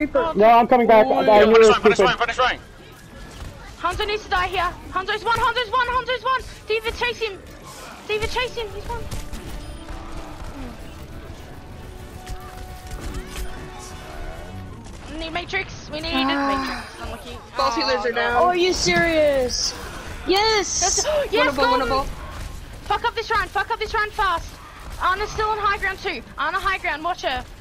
No, I'm coming back. Punish Ryan. Hanzo needs to die here. Hanzo's one. David, chase him. He's one. We need Matrix. Matrix. Unlucky. Both healers are down. Oh, are you serious? Yes! Yes, winnable. Fuck up this round fast. Anna's still on high ground too. Anna high ground, watch her.